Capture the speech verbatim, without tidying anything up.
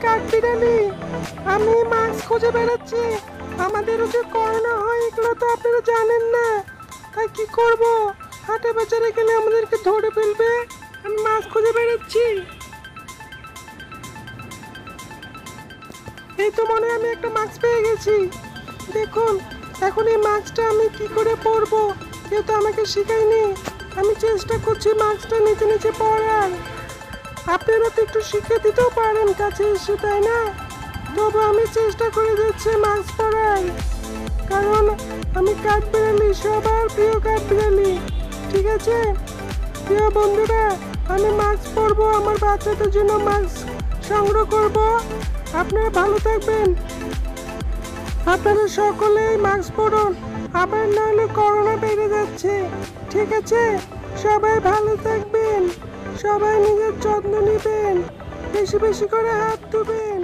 কাঠবিড়ালি। আমি মাস্ক খুঁজে বেড়াচ্ছি। আমাদেরও যে করোনা হয় এগুলো তো আপনারা জানেন না। তাই কি করব, হাটে বাজারে গেলে আমাদেরকে ধরে ফেলবে। আমি মাস্ক খুঁজে বেড়াচ্ছি। এই তো মনে হয় আমি একটা মাস্ক পেয়ে গেছি। দেখুন, এখন এই মাস্কটা আমি কি করে পরবো, কেউ তো আমাকে শেখায়নি। আমি চেষ্টা করছি মাস্কটা নিচে নিচে পরার। আপনারা তো একটু শিখে দিতেও পারেন কাছে এসে, তাই না? তবে আমি চেষ্টা করে যাচ্ছি মাস্ক পরার, কারণ আমি কাঠবিড়ালি, সবার প্রিয় কাঠবিড়ালি। ঠিক আছে প্রিয় বন্ধুরা, আমি মাস্ক পরবো, আমার বাচ্চাদের জন্য মাস্ক সংগ্রহ করব। আপনারা ভালো থাকবেন। আপনারা সকলেই মাস্ক পরুন, আবার নাহলে করোনা বেড়ে যাচ্ছে। ঠিক আছে, সবাই ভালো থাকবেন, সবাই নিজের যত্ন নেবেন, বেশি বেশি করে হাত ধুবেন।